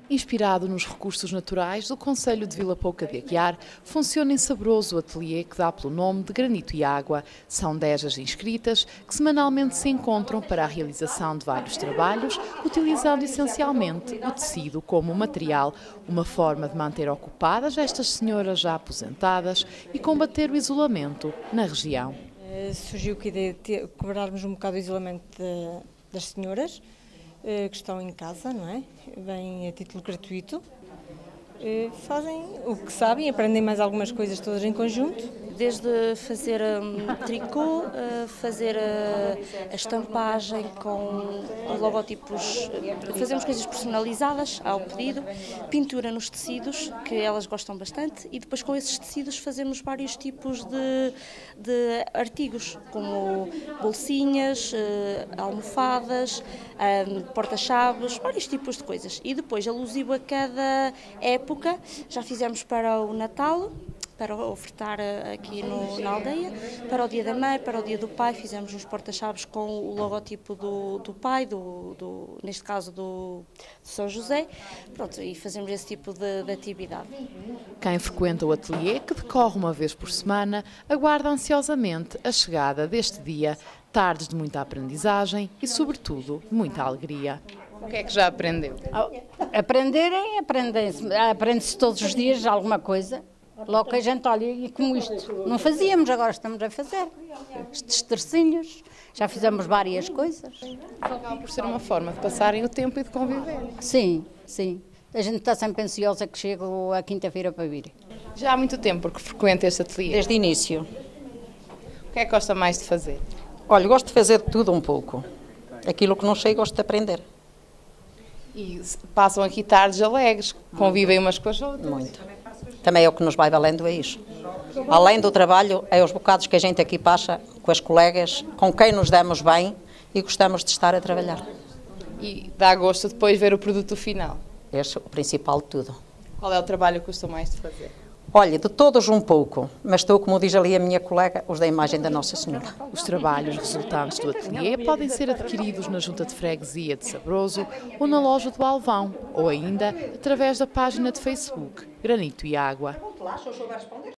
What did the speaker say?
Inspirado nos recursos naturais do concelho de Vila Pouca de Aguiar, funciona em Sabroso o ateliê que dá pelo nome de Granito e Água. São 10 as inscritas que semanalmente se encontram para a realização de vários trabalhos, utilizando essencialmente o tecido como material, uma forma de manter ocupadas estas senhoras já aposentadas e combater o isolamento na região. Surgiu a ideia de quebrarmos um bocado o isolamento das senhoras que estão em casa, não é? Vêm a título gratuito, fazem o que sabem, aprendem mais algumas coisas todas em conjunto. Desde fazer tricô, fazer a estampagem com logotipos, fazemos coisas personalizadas ao pedido, pintura nos tecidos, que elas gostam bastante, e depois com esses tecidos fazemos vários tipos de artigos, como bolsinhas, almofadas, porta-chaves, vários tipos de coisas. E depois, alusivo a cada época, já fizemos para o Natal, para ofertar aqui na aldeia, para o Dia da Mãe, para o Dia do Pai, fizemos uns porta-chaves com o logotipo do pai, neste caso do São José, pronto, e fazemos esse tipo de atividade. Quem frequenta o ateliê, que decorre uma vez por semana, aguarda ansiosamente a chegada deste dia, tardes de muita aprendizagem e, sobretudo, muita alegria. O que é que já aprendeu? Aprende-se todos os dias alguma coisa. Logo que a gente olha, e como isto não fazíamos, agora estamos a fazer. Estes tercinhos, já fizemos várias coisas. Acaba por ser uma forma de passarem o tempo e de conviver. Sim, sim. A gente está sempre ansiosa que chegue a quinta-feira para vir. Já há muito tempo porque frequenta este ateliê. Desde o início. O que é que gosta mais de fazer? Olha, gosto de fazer de tudo um pouco. Aquilo que não sei, gosto de aprender. E passam aqui tardes alegres, convivem umas com as outras. Muito. Também é o que nos vai valendo, é isso. Além do trabalho, é os bocados que a gente aqui passa com as colegas, com quem nos damos bem e gostamos de estar a trabalhar. E dá gosto depois ver o produto final? Esse é o principal de tudo. Qual é o trabalho que gostou mais de fazer? Olha, de todos um pouco, mas estou, como diz ali a minha colega, os da imagem da Nossa Senhora. Os trabalhos resultantes do ateliê podem ser adquiridos na Junta de Freguesia de Sabroso ou na loja do Alvão, ou ainda através da página de Facebook Granito e Água.